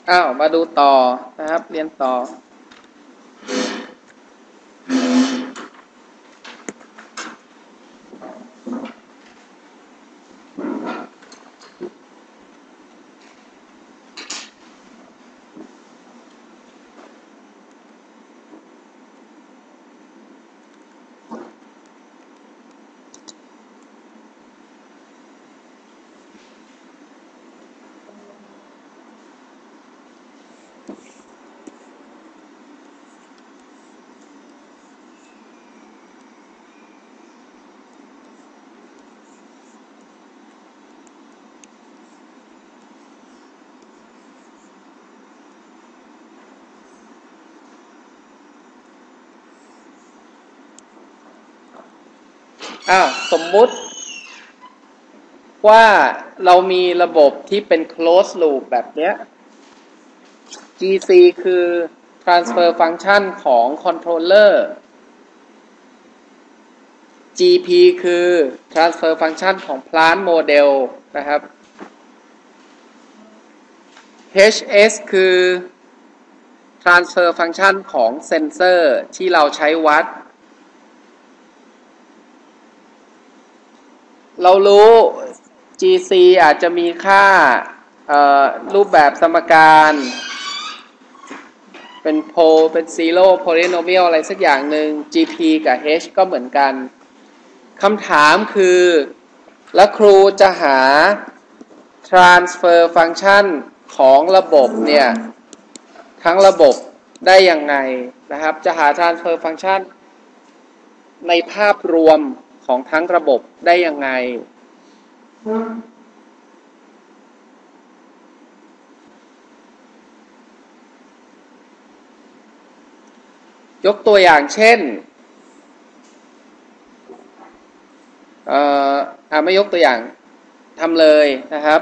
มาดูต่อนะครับเรียนต่อสมมุติว่าเรามีระบบที่เป็น closed loop แบบเนี้ย GC คือ transfer function ของ controller GP คือ transfer function ของ plant model นะครับ HS คือ transfer function ของ sensor ที่เราใช้วัดเรารู้ GC อาจจะมีค่ารูปแบบสมการเป็นโพเป็นซีโร่โพลิโนเมียลอะไรสักอย่างหนึ่ง GP กับ H ก็เหมือนกันคำถามคือแล้วครูจะหา transfer function ของระบบเนี่ยทั้งระบบได้ยังไงนะครับจะหา transfer function ในภาพรวมของทั้งระบบได้ยังไงยกตัวอย่างเช่นไม่ยกตัวอย่างทำเลยนะครับ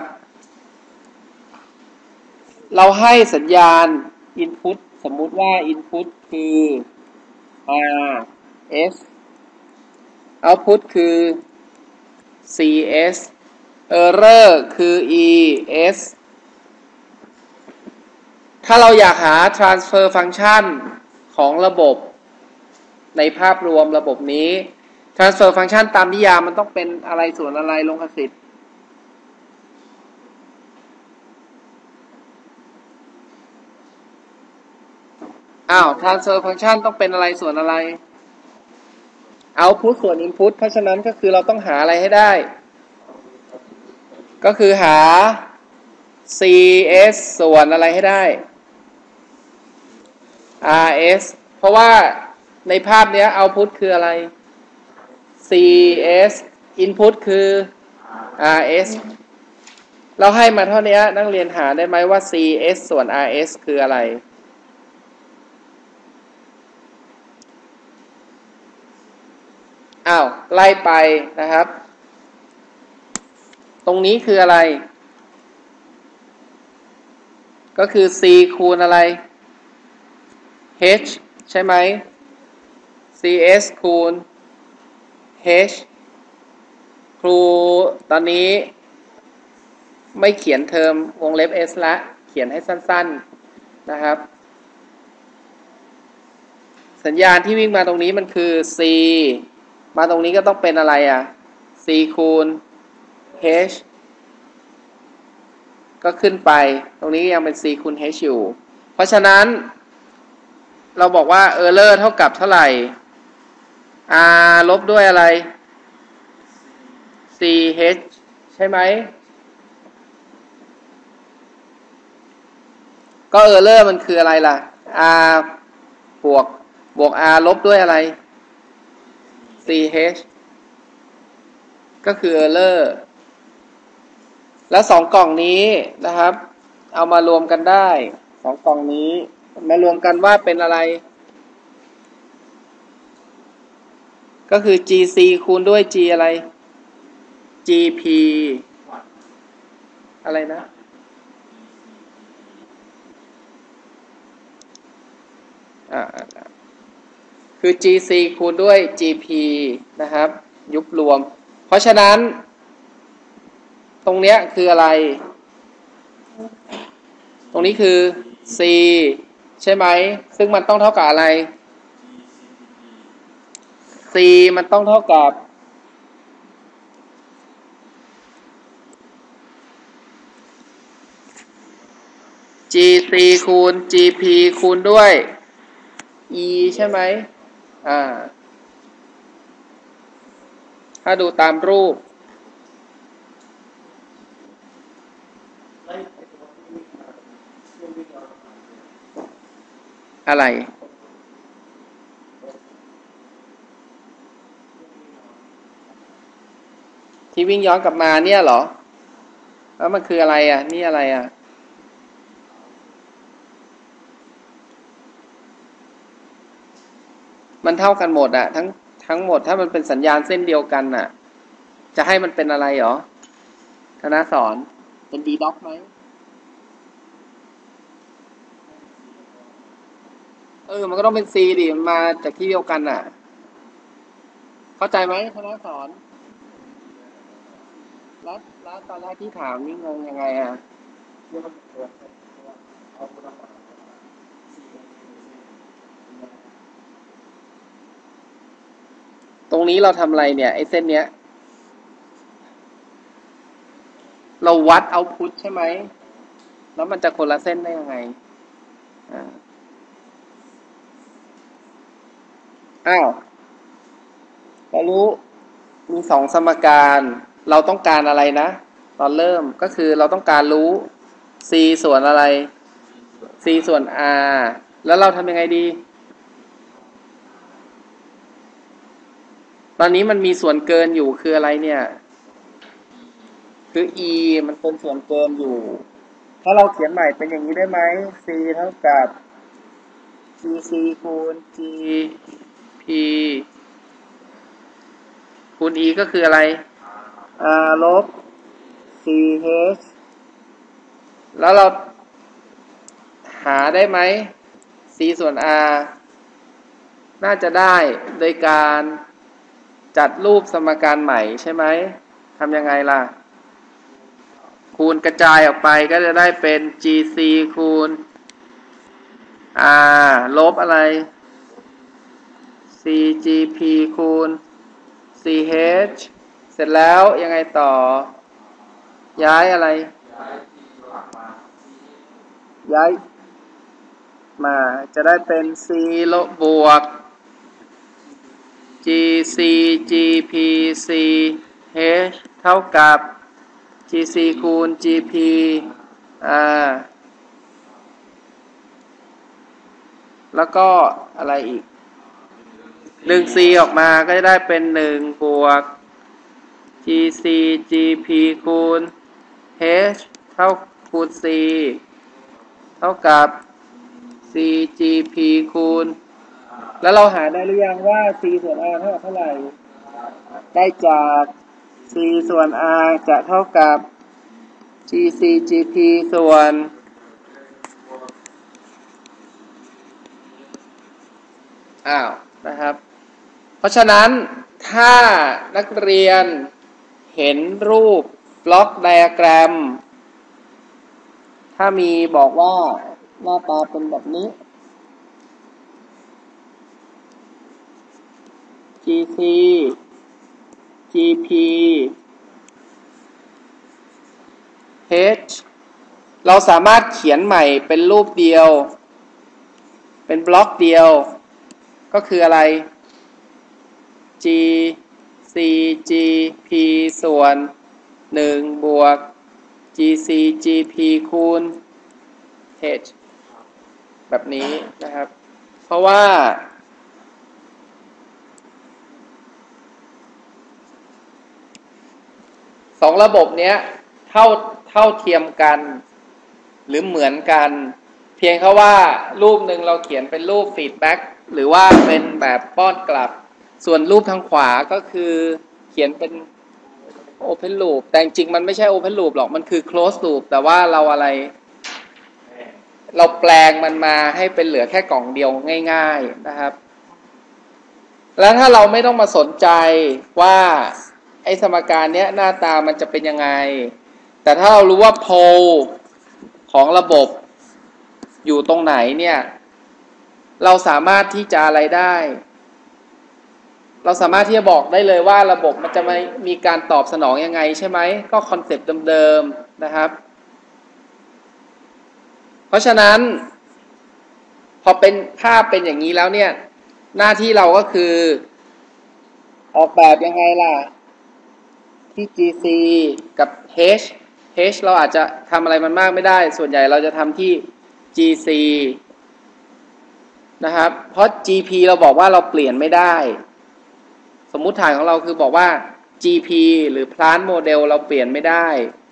เราให้สัญญาณ input สมมุติว่า input คือ R S output คือ C S error คือ E S ถ้าเราอยากหา transfer function ของระบบในภาพรวมระบบนี้ transfer function ตามนิยามมันต้องเป็นอะไรส่วนอะไรลงคสิทธิ์transfer function ต้องเป็นอะไรส่วนอะไร output ส่วน input เพราะฉะนั้นก็คือเราต้องหาอะไรให้ได้ก็คือหา CS ส่วนอะไรให้ได้ RS เพราะว่าในภาพนี้ output คืออะไร CS input คือ RS เราให้มาเท่านี้นักเรียนหาได้ไหมว่า CS ส่วน RS คืออะไรไล่ไปนะครับตรงนี้คืออะไรก็คือ C คูณอะไร H ใช่ไหม CS คูณ H ครูตอนนี้ไม่เขียนเทอมวงเล็บ S ละเขียนให้สั้นๆนะครับสัญญาณที่วิ่งมาตรงนี้มันคือ C มาตรงนี้ก็ต้องเป็นอะไรC คูณ H ก็ขึ้นไปตรงนี้ยังเป็น C คูณ H อยู่เพราะฉะนั้นเราบอกว่า error เท่ากับเท่าไหร่ R ลบด้วยอะไร CH ใช่ไหมก็ error มันคืออะไรล่ะ R บวก R ลบด้วยอะไร CH ก็คือ error แล้ว2กล่องนี้นะครับเอามารวมกันได้2กล่องนี้มารวมกันว่าเป็นอะไรก็คือ GC คูณด้วย G อะไร GP อะไรนะคือ GC คูณด้วย GP นะครับยุบรวมเพราะฉะนั้นตรงเนี้ยคืออะไรตรงนี้คือ c ใช่ไหมซึ่งมันต้องเท่ากับอะไร c มันต้องเท่ากับ gc คูณ gp คูณด้วย e ใช่ไหมถ้าดูตามรูปอะไรที่วิ่งย้อนกลับมาเนี่ยเหรอแล้วมันคืออะไรอ่ะนี่อะไรอ่ะมันเท่ากันหมดอ่ะทั้งหมดถ้ามันเป็นสัญญาณเส้นเดียวกันอ่ะจะให้มันเป็นอะไรหรอธนสอนเป็นดีด็อกไหมมันก็ต้องเป็น C ดิมันมาจากที่เดียวกันอ่ะเข้าใจไหมธนสอนแล้วตอนแรกที่ถามนี่งงยังไงอ่ะตรงนี้เราทำอะไรเนี่ยไอ้เส้นเนี้ยเราวัดเอาพุทใช่ไหมแล้วมันจะคนละเส้นได้ยังไงเรารู้มีสองสมการเราต้องการอะไรนะตอนเริ่มก็คือเราต้องการรู้ c ส่วนอะไร c ส่วน r แล้วเราทำยังไงดีตอนนี้มันมีส่วนเกินอยู่คืออะไรเนี่ยคือ e มันเป็นส่วนเกินอยู่ถ้าเราเขียนใหม่เป็นอย่างนี้ได้ไหม c เท่ากับ gc คูณ gp คูณ e ก็คืออะไร r ลบ ch แล้วเราหาได้ไหม c ส่วน r น่าจะได้โดยการจัดรูปสมการใหม่ใช่ไหมทำยังไงล่ะคูณกระจายออกไปก็จะได้เป็น gc คูณ r ลบอะไร cgp คูณ ch เสร็จแล้วยังไงต่อย้ายอะไรย้ายมาจะได้เป็น c ลบบวก gc gp c h เท่ากับ gc คูณ gp r แล้วก็อะไรอีกดึง c ออกมาก็จะได้เป็น1บวก gc gp คูณ h เท่าคูณ c เท่ากับ cgp คูณแล้วเราหาได้หรือยังว่า c ส่วน r เท่ากับเท่าไหร่ได้จาก c ส่วน r จะเท่ากับ gc gp ส่วนนะครับเพราะฉะนั้นถ้านักเรียนเห็นรูปบล็อกไดอะแกรมถ้ามีบอกว่าหน้าตาเป็นแบบนี้ gc gp h เราสามารถเขียนใหม่เป็นรูปเดียวเป็นบล็อกเดียวก็คืออะไร g c g p ส่วน1บวก g c g p คูณ h แบบนี้นะครับเพราะว่าสองระบบเนี้ยเท่าเทียมกันหรือเหมือนกันเพียงแค่ว่ารูปหนึ่งเราเขียนเป็นรูปฟีดแบ็กหรือว่าเป็นแบบป้อนกลับส่วนรูปทางขวาก็คือเขียนเป็น Open Loop แต่จริงมันไม่ใช่ Open Loop หรอกมันคือ Closed Loop แต่ว่าเราอะไรเราแปลงมันมาให้เป็นเหลือแค่กล่องเดียวง่ายๆนะครับแล้วถ้าเราไม่ต้องมาสนใจว่าไอ้สมการเนี้ยหน้าตามันจะเป็นยังไงแต่ถ้าเรารู้ว่าโพลของระบบอยู่ตรงไหนเนี่ยเราสามารถที่จะอะไรได้เราสามารถที่จะบอกได้เลยว่าระบบมันจะมีการตอบสนองยังไงใช่ไหมก็คอนเซปต์เดิมๆนะครับเพราะฉะนั้นพอเป็นภาพเป็นอย่างนี้แล้วเนี่ยหน้าที่เราก็คือออกแบบยังไงล่ะที่ GC กับ H เราอาจจะทำอะไรมันมากไม่ได้ส่วนใหญ่เราจะทำที่ GC นะครับเพราะ GP เราบอกว่าเราเปลี่ยนไม่ได้สมมุติฐานของเราคือบอกว่า GP หรือ Plant Model เราเปลี่ยนไม่ได้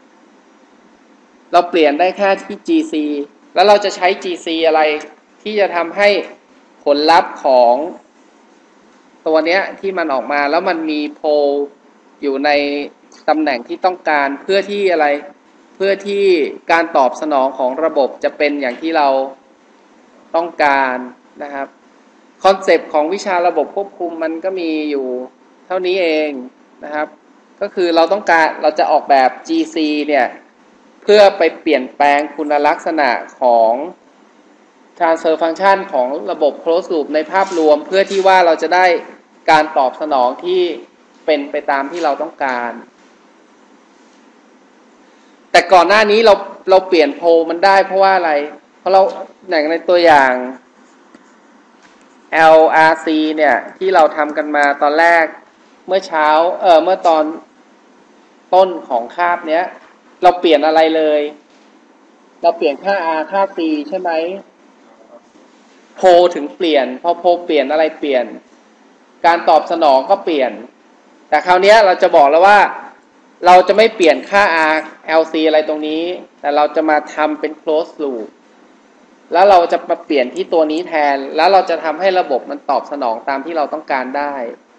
เราเปลี่ยนได้แค่ที่ GC แล้วเราจะใช้ GC อะไรที่จะทำให้ผลลัพธ์ของตัวเนี้ยที่มันออกมาแล้วมันมีโพลอยู่ในตำแหน่งที่ต้องการเพื่อที่อะไรเพื่อที่การตอบสนองของระบบจะเป็นอย่างที่เราต้องการนะครับคอนเซปต์ของวิชาระบบควบคุมมันก็มีอยู่เท่านี้เองนะครับก็คือเราจะออกแบบ GC เนี่ยเพื่อไปเปลี่ยนแปลงคุณลักษณะของ transfer function ของระบบ closed loop ในภาพรวมเพื่อที่ว่าเราจะได้การตอบสนองที่เป็นไปตามที่เราต้องการแต่ก่อนหน้านี้เราเปลี่ยนโพลมันได้เพราะว่าอะไรเพราะเราอย่างในตัวอย่าง LRC เนี่ยที่เราทำกันมาตอนแรกเมื่อเช้าเมื่อตอนต้นของคาบเนี้ยเราเปลี่ยนอะไรเลยเราเปลี่ยนค่า R ค่า C ใช่ไหมโพลถึงเปลี่ยนพอโพลเปลี่ยนอะไรเปลี่ยนการตอบสนองก็เปลี่ยนแต่คราวนี้เราจะบอกแล้วว่าเราจะไม่เปลี่ยนค่า R LC อะไรตรงนี้แต่เราจะมาทำเป็น closed loop แล้วเราจะมาเปลี่ยนที่ตัวนี้แทนแล้วเราจะทำให้ระบบมันตอบสนองตามที่เราต้องการได้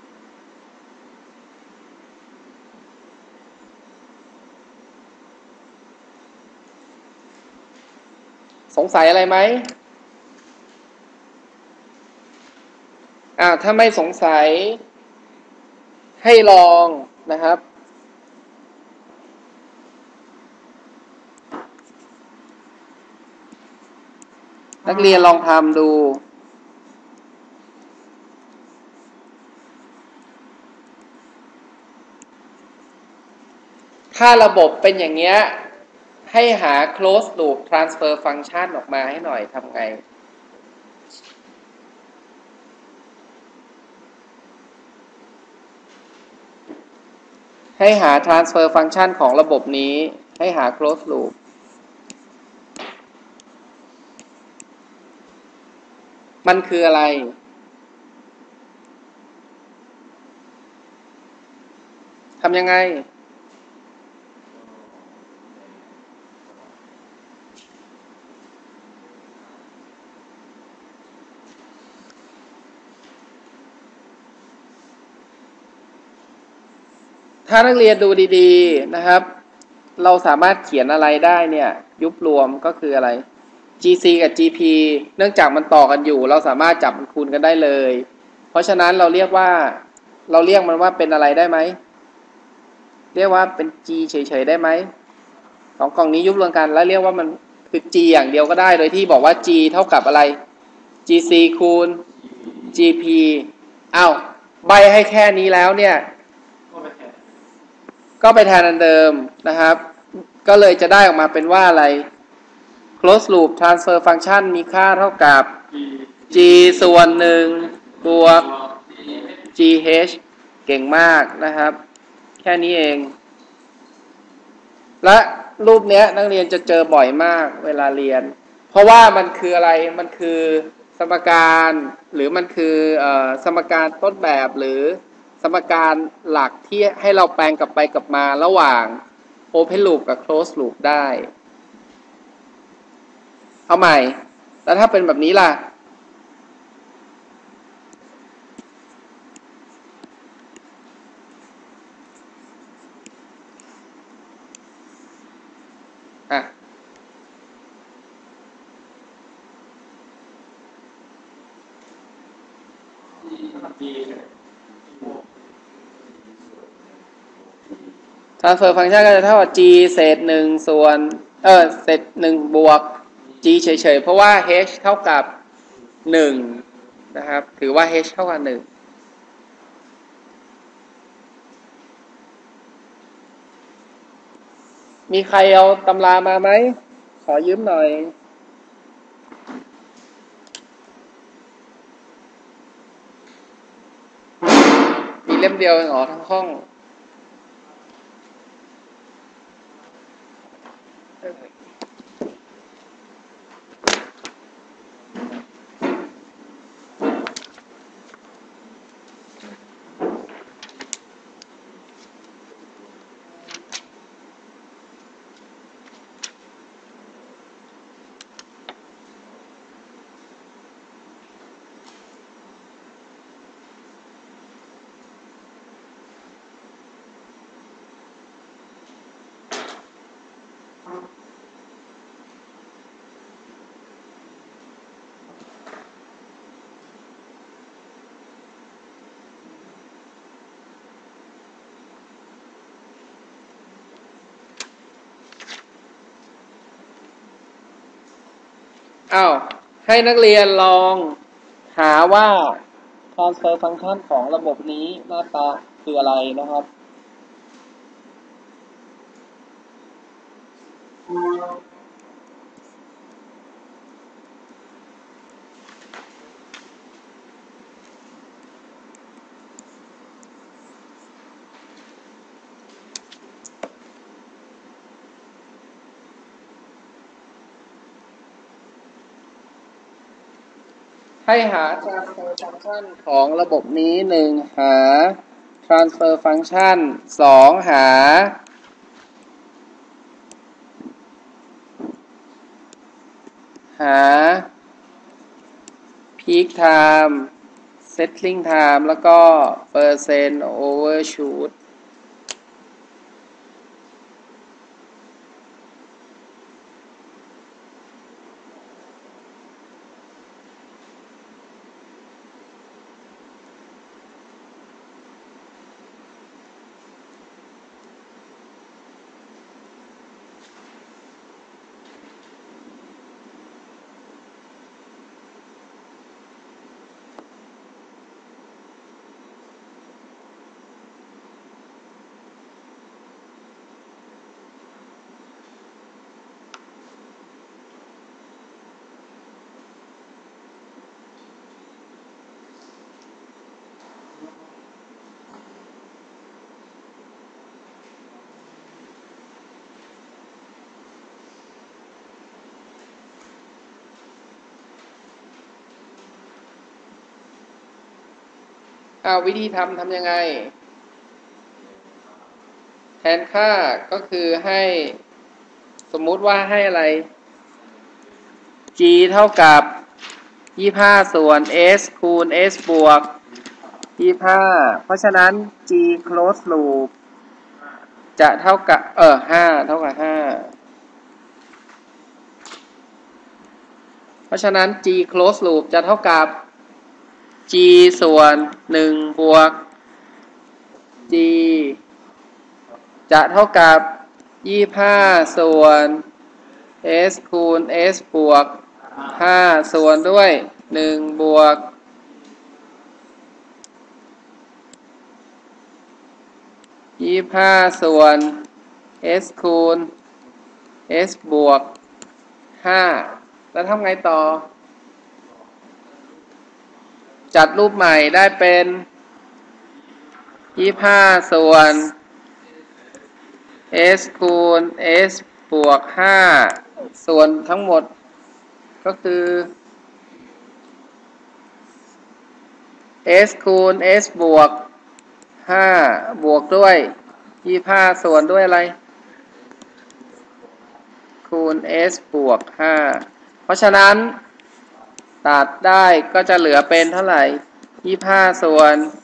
สงสัยอะไรไหมถ้าไม่สงสัยให้ลองนะครับนักเรียนลองทำดูถ้าระบบเป็นอย่างเงี้ยให้หา closed loop transfer function ออกมาให้หน่อยทำไงให้หา transfer function ของระบบนี้ให้หา closed loop มันคืออะไรทำยังไงถ้านักเรียนดูดีๆนะครับเราสามารถเขียนอะไรได้เนี่ยยุบรวมก็คืออะไร GC กับ GP เนื่องจากมันต่อกันอยู่เราสามารถจับมันคูณกันได้เลยเพราะฉะนั้นเราเรียกมันว่าเป็นอะไรได้ไหมเรียกว่าเป็น G เฉยๆได้ไหมสองกล่องนี้ยุบรวมกันแล้วเรียกว่ามันคือ G อย่างเดียวก็ได้โดยที่บอกว่า G เท่ากับอะไร GC คูณ GP ใบให้แค่นี้แล้วเนี่ยก็ไปแทนอันเดิมนะครับก็เลยจะได้ออกมาเป็นว่าอะไร closed loop transfer function มีค่าเท่ากับ g ส่วน1บวก gh เก่งมากนะครับแค่นี้เองและรูปนี้นักเรียนจะเจอบ่อยมากเวลาเรียนเพราะว่ามันคืออะไรมันคือสมการหรือมันคือสมการต้นแบบหรือสมการหลักที่ให้เราแปลงกลับไปกลับมาระหว่าง open loop กับ closed loop ได้เอาใหม่แล้วถ้าเป็นแบบนี้ล่ะtransfer function ก็จะเท่ากับ g เศษ1ส่วนเศษ1บวก g เฉยๆเพราะว่า h เท่ากับ1นะครับถือว่า h เท่ากับ1มีใครเอาตำรามาไหมขอยืมหน่อยมีเล่มเดียวเองอ๋อทั้งห้องอ้าวให้นักเรียนลองหาว่า transfer function ของระบบนี้หน้าตาคืออะไรนะครับให้หา transfer function ของระบบนี้1หา transfer function 2หาpeak time settling time แล้วก็ percent overshootวิธีทำยังไงแทนค่าก็คือให้สมมุติว่าให้อะไร g เท่ากับ25ส่วน s คูณ s บวก25เพราะฉะนั้น g close loop จะเท่ากับ5เท่ากับ5เพราะฉะนั้น g close loop จะเท่ากับ g ส่วน1บวก g จะเท่ากับ25ส่วน s คูณ s บวก5ส่วนด้วย1บวก25ส่วน s คูณ s บวก5แล้วทำไงต่อจัดรูปใหม่ได้เป็น25ส่วน s คูณ s บวก5ส่วนทั้งหมดก็คือ s คูณ s บวก5บวกด้วย25ส่วนด้วยอะไรคูณ s บวก5เพราะฉะนั้นตัดได้ก็จะเหลือเป็นเท่าไหร่25ส่วน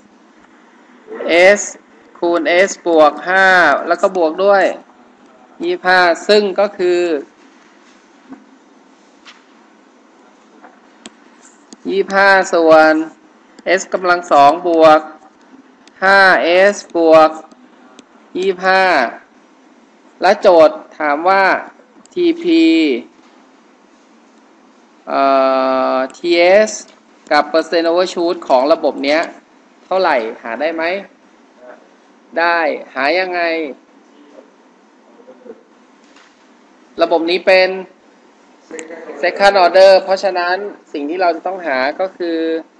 s คูณ s บวก5แล้วก็บวกด้วย25ซึ่งก็คือ25ส่วน s กำลัง2บวก5s บวก25และโจทย์ถามว่า tp TS กับ percent overshoot ของระบบเนี้ยเท่าไหร่หาได้ไหมได้หายังไงระบบนี้เป็น second order เพราะฉะนั้นสิ่งที่เราจะต้องหาก็คือ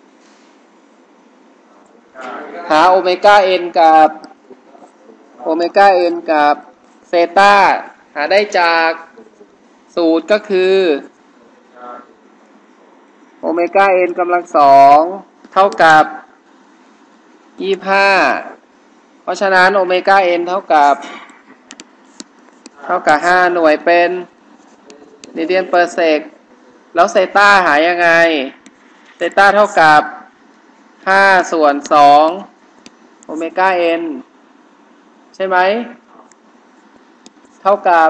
หาโอเมก้า n กับโอเมก้า n กับเซตาหาได้จากสูตรก็คือโอเมก้า n กำลังสองเท่ากับ25เพราะฉะนั้นโอเมก้า n เท่ากับ5หน่วยเป็นเรเดียนเปอร์เซกแล้วเซตาหายังไงเซตาเท่ากับ5ส่วน2โอเมก้า n ใช่ไหมเท่ากับ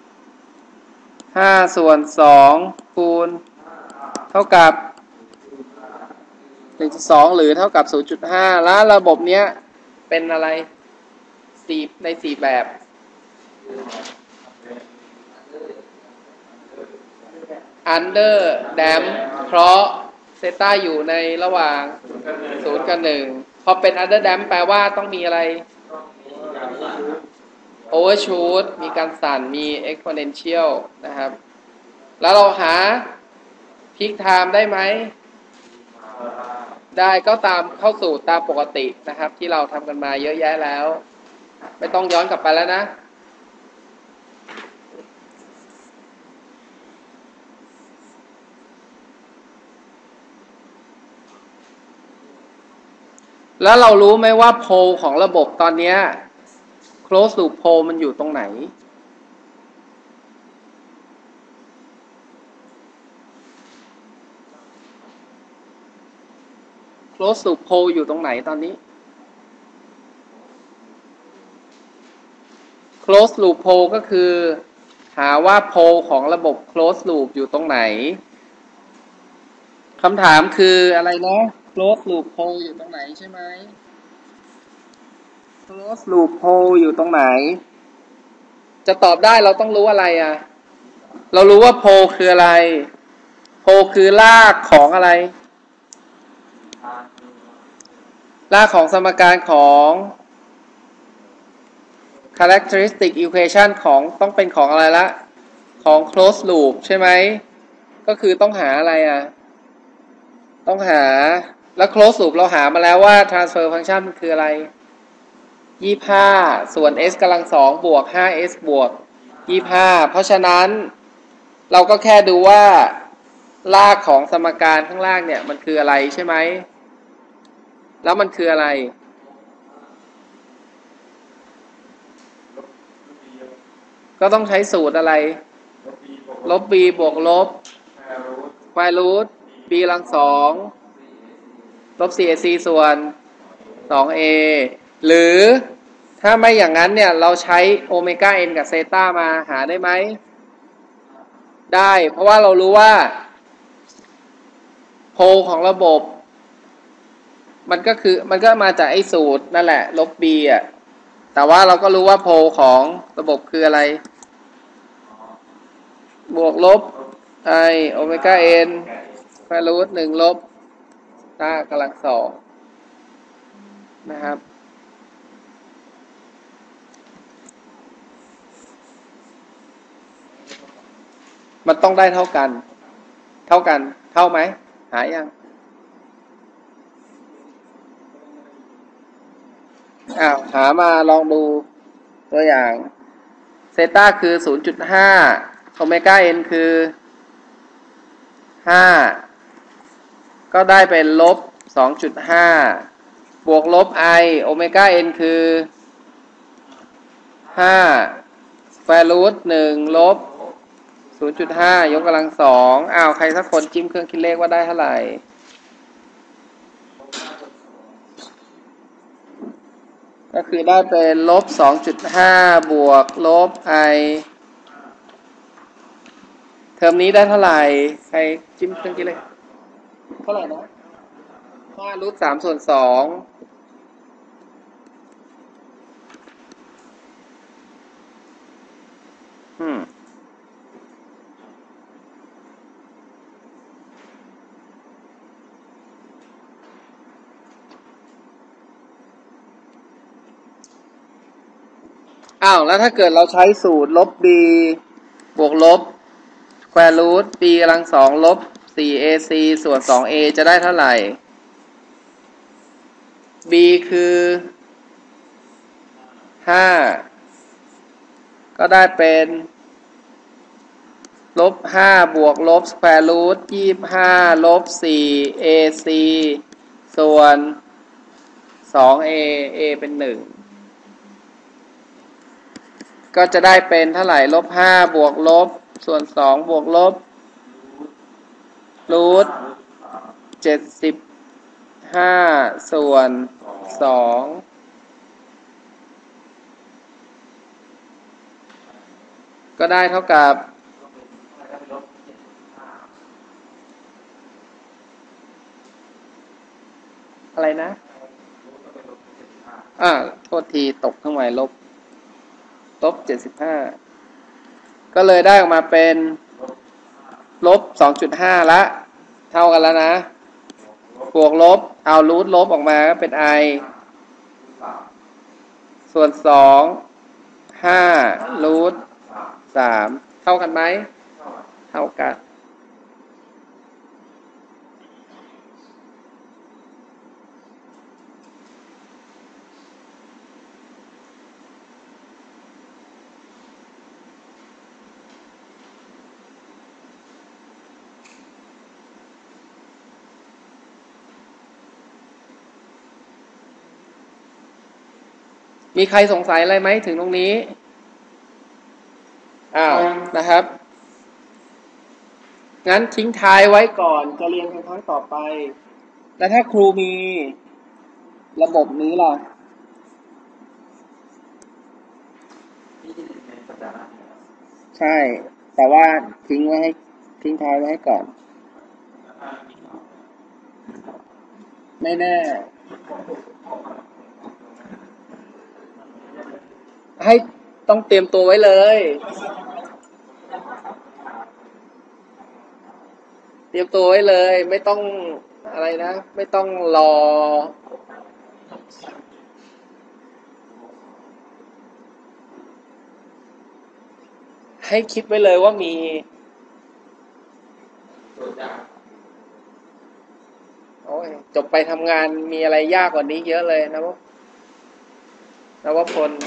5ส่วน2คูณเท่ากับ 1.2 หรือเท่ากับ 0.5 แล้วระบบเนี้ยเป็นอะไร4ใน4แบบunder damp เพราะเซตาอยู่ในระหว่าง0กับ1พอเป็น under damp แปลว่าต้องมีอะไร overshoot มีการสั่นมี exponential นะครับแล้วเราหา peak time ได้ไหมได้ก็ตามเข้าสู่ตามปกตินะครับที่เราทำกันมาเยอะแยะแล้วไม่ต้องย้อนกลับไปแล้วนะแล้วเรารู้ไหมว่าโพลของระบบตอนนี้ close loop pole มันอยู่ตรงไหน close loop pole อยู่ตรงไหนตอนนี้ close loop pole ก็คือหาว่าโพลของระบบ close loop อยู่ตรงไหนคำถามคืออะไรนะ close loop pole อยู่ตรงไหนใช่ไหม close loop pole อยู่ตรงไหนจะตอบได้เราต้องรู้อะไรอ่ะเรารู้ว่าโพลคืออะไรโพลคือรากของอะไรรากของสมการของ characteristic equation ของต้องเป็นของอะไรละของ close loop ใช่ไหมก็คือต้องหาอะไรอ่ะต้องหาแล้ว close loop เราหามาแล้วว่า transfer function มันคืออะไร25ส่วน s กำลัง2บวก 5s บวก25เพราะฉะนั้นเราก็แค่ดูว่ารากของสมการข้างล่างเนี่ยมันคืออะไรใช่ไหมแล้วมันคืออะไรก็ต้องใช้สูตรอะไรลบ b บวกลบ square root b กำลัง2ลบ 4ac ส่วน 2a หรือถ้าไม่อย่างนั้นเนี่ยเราใช้โอเมก้า n กับเซตามาหาได้ไหมได้เพราะว่าเรารู้ว่าโพลของระบบมันก็มาจากไอ้สูตรนั่นแหละลบ b อ่ะแต่ว่าเราก็รู้ว่าโพลของระบบคืออะไรบวกลบ i โอเมก้า n สแควร์รูท1ลบตากำลัง2นะครับมันต้องได้เท่ากันเท่าไหมหายังหามาลองดูตัวอย่างเซต้าคือ 0.5 โอเมก้า n คือ5ก็ได้เป็นลบ 2.5 บวกลบ i โอเมก้า n คือ5สแควร์รูท1ลบ 0.5 ยกกำลัง2ใครสักคนจิ้มเครื่องคิดเลขว่าได้เท่าไหร่ก็คือได้เป็นลบ 2.5 บวกลบ i เทอมนี้ได้เท่าไหร่ใครจิ้มเครื่องคิดเลขเท่าไหร่นะ5รูท3ส่วน2 อ้าวแล้วถ้าเกิดเราใช้สูตรลบ b บวกลบ square root b กำลังสองลบ 4ac ส่วน 2a จะได้เท่าไหร่ b คือ5ก็ได้เป็นลบ5บวกลบ square root 25ลบ 4ac ส่วน 2a a เป็น1ก็จะได้เป็นเท่าไหร่ลบ5บวกลบส่วน2บวกลบรูท75ส่วน2ก็ได้เท่ากับอะไรนะโทษทีตกข้างในลบ75ก็เลยได้ออกมาเป็นลบ 2.5 ละเท่ากันแล้วนะบวกลบเอารูทลบออกมาก็เป็น i ส่วน2 5รูท3เท่ากันไหมเท่ากันมีใครสงสัยอะไรไหมถึงตรงนี้นะครับงั้นทิ้งท้ายไว้ก่อนจะเรียนกันครั้งต่อไปแล้วถ้าครูมีระบบนี้ล่ะใช่แต่ว่าทิ้งท้ายไว้ให้ก่อนไม่แน่ให้ต้องเตรียมตัวไว้เลยเตรียมตัวไว้เลยไม่ต้องอะไรนะไม่ต้องรอให้คิดไว้เลยว่ามีโอ้ยจบไปทำงานมีอะไรยากกว่านี้เยอะเลยนะวพล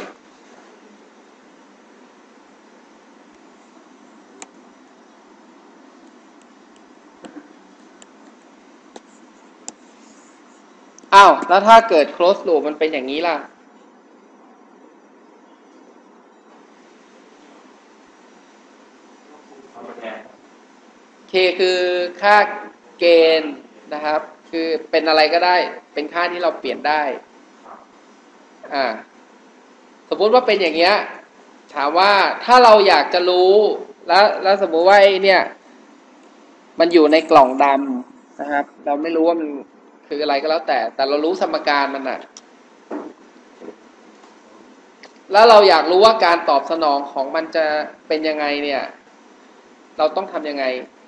อ้าวแล้วถ้าเกิด close loop มันเป็นอย่างนี้ล่ะk คือค่าเกณฑ์นะครับคือเป็นอะไรก็ได้เป็นค่าที่เราเปลี่ยนได้สมมุติว่าเป็นอย่างเงี้ยถามว่าถ้าเราอยากจะรู้แล้วสมมุติว่าไอ้เนี่ยมันอยู่ในกล่องดำนะครับเราไม่รู้ว่ามันคืออะไรก็แล้วแต่เรารู้สมการมันน่ะแล้วเราอยากรู้ว่าการตอบสนองของมันจะเป็นยังไงเนี่ยเราต้องทำยังไง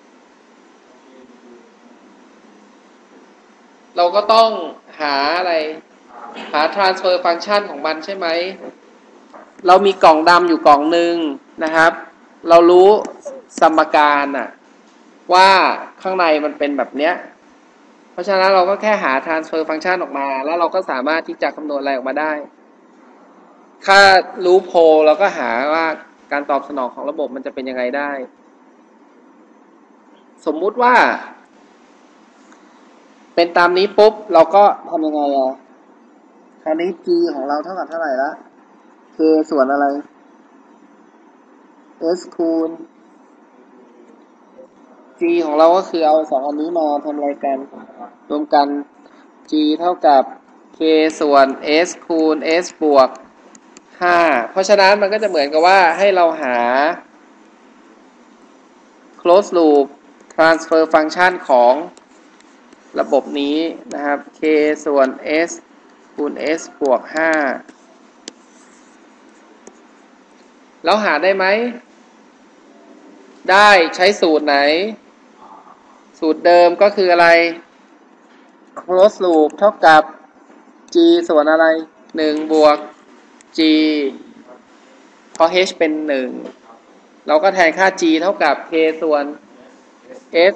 เราก็ต้องหาอะไรหา transfer function ของมันใช่ไหมเรามีกล่องดำอยู่กล่องหนึ่งนะครับเรารู้สมการน่ะว่าข้างในมันเป็นแบบเนี้ยเพราะฉะนั้นเราก็แค่หา transfer function ออกมาแล้วเราก็สามารถที่จะคำนวณอะไรออกมาได้ถ้ารู้โพลเราก็หาว่าการตอบสนองของระบบมันจะเป็นยังไงได้สมมุติว่าเป็นตามนี้ปุ๊บเราก็ทำยังไงคราวนี้ g ของเราเท่ากับเท่าไหร่ละ k ส่วนอะไร s คูณ g ของเราก็คือเอาสองอันนี้มาทำอะไรกันรวมกัน g เท่ากับ k ส่วน s คูณ s บวก5เพราะฉะนั้นมันก็จะเหมือนกับว่าให้เราหา closed loop transfer function ของระบบนี้นะครับ k ส่วน s คูณ s บวก5แล้วหาได้ไหมได้ใช้สูตรไหนสูตรเดิมก็คืออะไร closed loop เท่ากับ g ส่วนอะไร1บวก g เพราะ h เป็น1เราก็แทนค่า g เท่ากับ k ส่วน s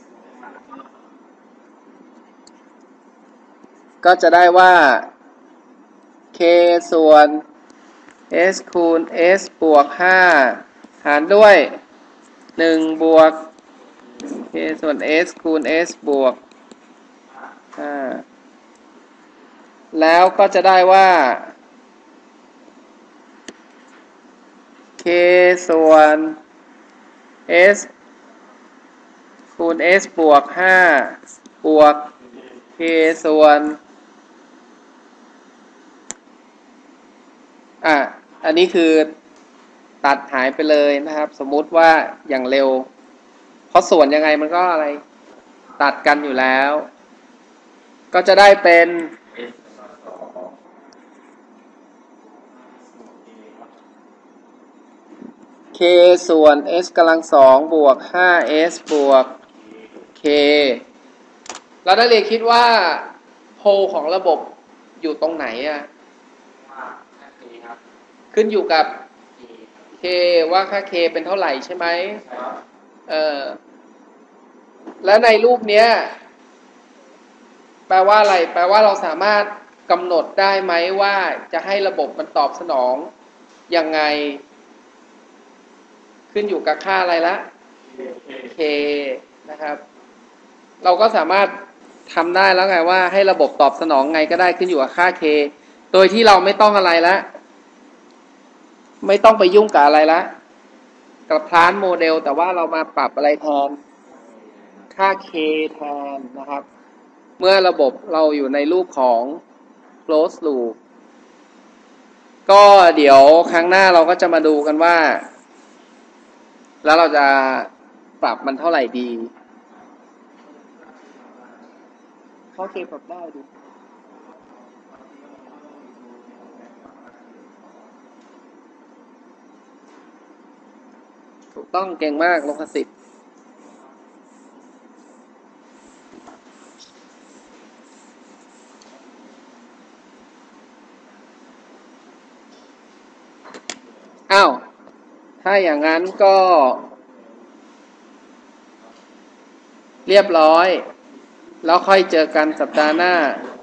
ก็จะได้ว่า k ส่วน s คูณ s บวก5หารด้วย1บวก k ส่วน s คูณ s บวก5แล้วก็จะได้ว่า k ส่วน s คูณ s บวก5บวก k ส่วนอันนี้คือตัดหายไปเลยนะครับสมมุติว่าอย่างเร็วเพราะส่วนยังไงมันก็อะไรตัดกันอยู่แล้วก็จะได้เป็น k ส่วน s กำลัง2บวก 5s บวก k แล้วนักเรียนคิดว่าโพลของระบบอยู่ตรงไหนขึ้นอยู่กับ k ว่าค่า k เป็นเท่าไหร่ใช่ไหมแล้วในรูปเนี้ยแปลว่าอะไรแปลว่าเราสามารถกำหนดได้ไหมว่าจะให้ระบบมันตอบสนองยังไงขึ้นอยู่กับค่าอะไรละ k นะครับเราก็สามารถทำได้แล้วไงว่าให้ระบบตอบสนองไงก็ได้ขึ้นอยู่กับค่า k โดยที่เราไม่ต้องอะไรละไม่ต้องไปยุ่งกับอะไรละกับพลานโมเดลแต่ว่าเรามาปรับอะไรแทนค่า k แทนนะครับเมื่อระบบเราอยู่ในรูปของ closed loop ก็เดี๋ยวครั้งหน้าเราก็จะมาดูกันว่าแล้วเราจะปรับมันเท่าไหร่ดีข้อ k ปรับได้ดิถูกต้องเก่งมากลงสิทธิ์อ้าวถ้าอย่างนั้นก็เรียบร้อยแล้วค่อยเจอกันสัปดาห์หน้า